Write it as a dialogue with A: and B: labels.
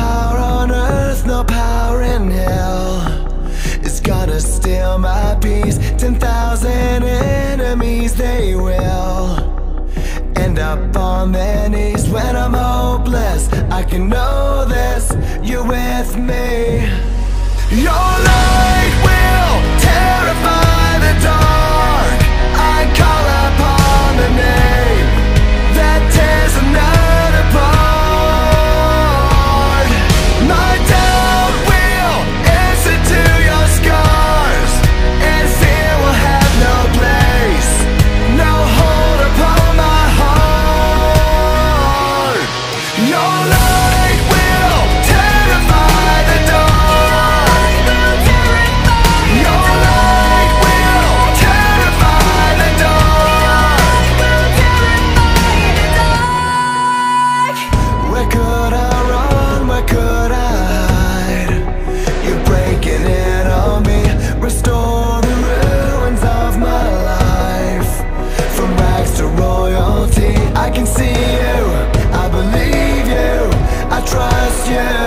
A: power on earth, no power in hell is gonna steal my peace. 10,000 enemies, they will end up on their knees. When I'm hopeless, I can know this, you're with me. Your light will terrify the dark. I call upon the name that tears the night apart. My doubt will answer to your scars, and fear will have no place, no hold upon my heart. Your light will terrify the dark. Your light will terrify the dark. Where could I run? Where could I hide? You're breaking in on me. Restore the ruins of my life. From rags to royalty, I can see you, I believe you, I trust you.